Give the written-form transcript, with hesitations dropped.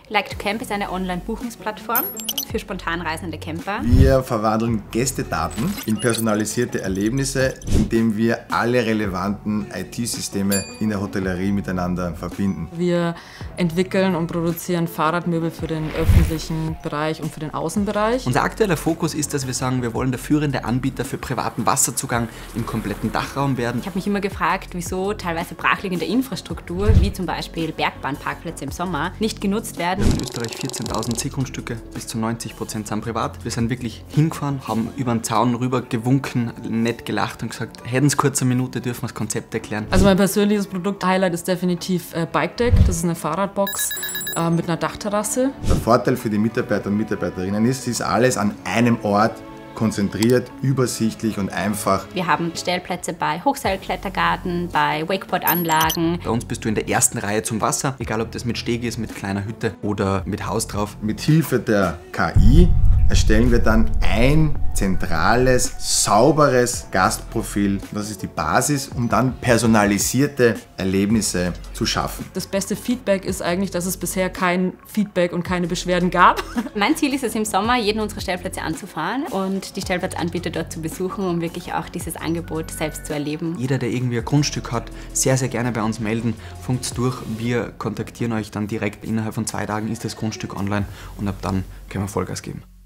Like to Camp ist eine Online-Buchungsplattform für spontan reisende Camper. Wir verwandeln Gästedaten in personalisierte Erlebnisse, indem wir alle relevanten IT-Systeme in der Hotellerie miteinander verbinden. Wir entwickeln und produzieren Fahrradmöbel für den öffentlichen Bereich und für den Außenbereich. Unser aktueller Fokus ist, dass wir sagen, wir wollen der führende Anbieter für privaten Wasserzugang im kompletten Dachraum werden. Ich habe mich immer gefragt, wieso teilweise brachliegende Infrastruktur, wie zum Beispiel Bergbahnparkplätze im Sommer, nicht genutzt werden. Wir haben in Österreich 14.000 Seegrundstücke, bis zu 90% sind privat. Wir sind wirklich hingefahren, haben über den Zaun rüber gewunken, nett gelacht und gesagt, hätten Sie kurz eine Minute, dürfen wir das Konzept erklären. Also mein persönliches Produkt-Highlight ist definitiv Bike Deck. Das ist eine Fahrradbox mit einer Dachterrasse. Der Vorteil für die Mitarbeiter und Mitarbeiterinnen ist, es ist alles an einem Ort konzentriert, übersichtlich und einfach. Wir haben Stellplätze bei Hochseilklettergarten, bei Wakeboard-Anlagen. Bei uns bist du in der ersten Reihe zum Wasser, egal ob das mit Steg ist, mit kleiner Hütte oder mit Haus drauf. Mit Hilfe der KI erstellen wir dann ein zentrales, sauberes Gastprofil. Das ist die Basis, um dann personalisierte Erlebnisse zu schaffen. Das beste Feedback ist eigentlich, dass es bisher kein Feedback und keine Beschwerden gab. Mein Ziel ist es im Sommer, jeden unserer Stellplätze anzufahren und die Stellplatzanbieter dort zu besuchen, um wirklich auch dieses Angebot selbst zu erleben. Jeder, der irgendwie ein Grundstück hat, sehr, sehr gerne bei uns melden. Funkt's durch, wir kontaktieren euch dann direkt. Innerhalb von 2 Tagen ist das Grundstück online und ab dann können wir Vollgas geben.